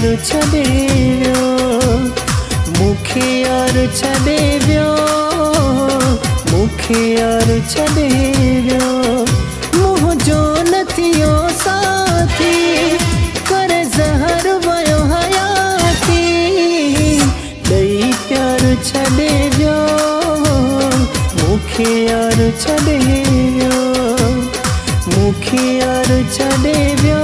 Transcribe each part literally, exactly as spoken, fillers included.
छॾे वियो, मूंखे यार छॾे वियो, मूंखे यार छॾे वियो। मुंहिंजो न थियो साथी, करे ज़हर वयो हयाती, ॾेई प्यार छॾे वियो, मूंखे यार छॾे वियो, मूंखे यार छॾे वियो,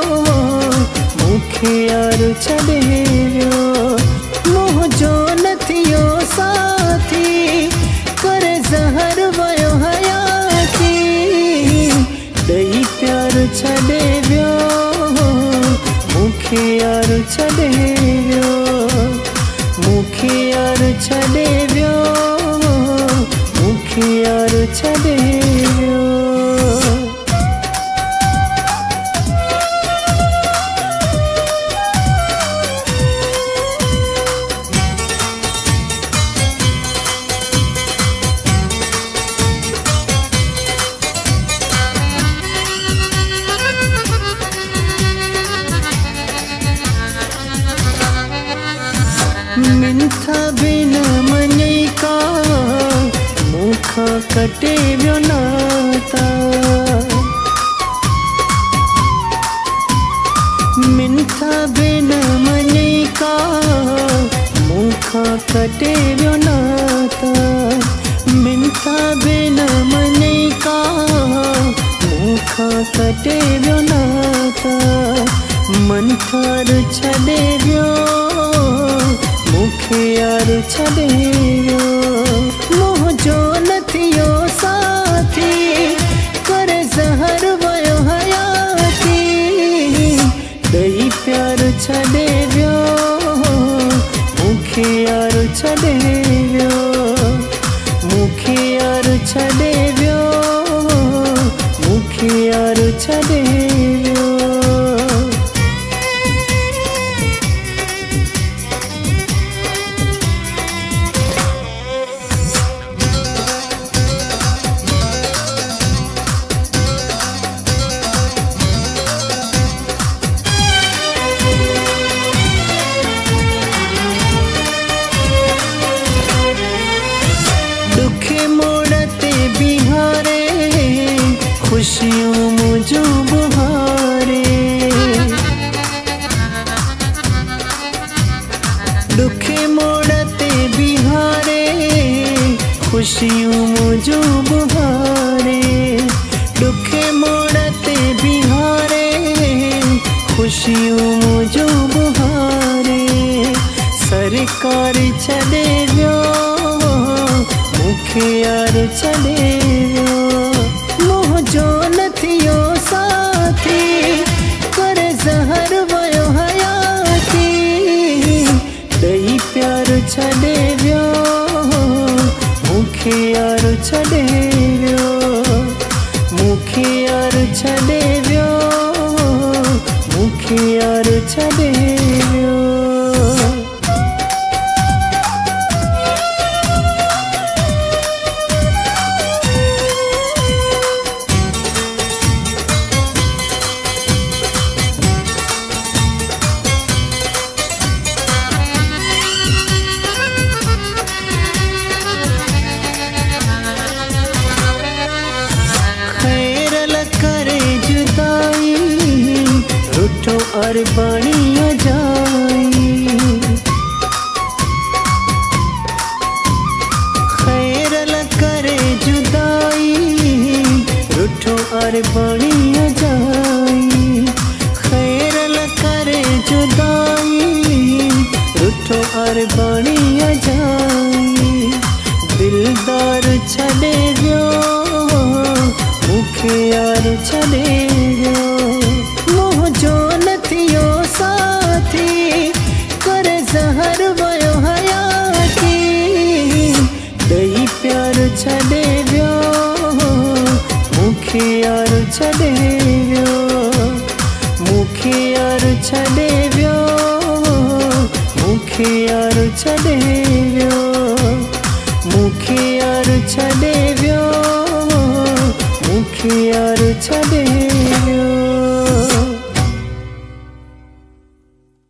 मूंखे यार छॾे वियो। मुंहिंजो न थियो साथी, करे ज़हर वयो हयाती, ॾेई प्यार छॾे वियो, मूंखे यार छॾे वियो, मूंखे यार छॾे वियो, मूंखे यार छॾे वियो। मिंथा बिन मञई का, मूंखां कटे वियो नाता, मिंथा बिन मञई का, मूंखां कटे वियो नाता, मिंथा बिन मञई का, मूंखां कटे वियो नाता। मन ठार छॾे वियो, मूंखे यार छॾे वियो, मुंहिंजो न थियो साथी, करे ज़हर वयो हयाती, ॾेई प्यार छॾे वियो, मूंखे यार छॾे वियो, मूंखे यार छॾे वियो, मूंखे यार छॾे वियो। खुशियों मुझो बुहारे, दुखे मोड़ते बिहारे, खुशियों मुझो बुहारे, दुखे मोड़ते बिहारे, खुशियों मुझो बुहारे। सरकार छॾे वियो, मूंखे यार छॾे वियो, मुंहिंजो न थियो साथी, करे ज़हर वयो हयाती, ॾेई प्यार छॾे वियो, मूंखे यार छॾे वियो, मूंखे यार छॾे वियो, मूंखे यार छॾे वियो। और बणिया जाई, खैर ल करे जुदाई, रुठो और बणिया जाई, खैर ल करे जुदाई, रुठो और बणिया जाई। दिलदार छॾे वियो, मूंखे यार छॾे वियो, मुंहिंजो न थियो साथी, करे ज़हर वयो हयाती, ॾेई प्यार छॾे वियो, मूंखे यार छॾे वियो, मूंखे यार छॾे वियो, मूंखे यार छॾे वियो, मूंखे यार छॾे वियो, मूंखे यार छॾे वियो।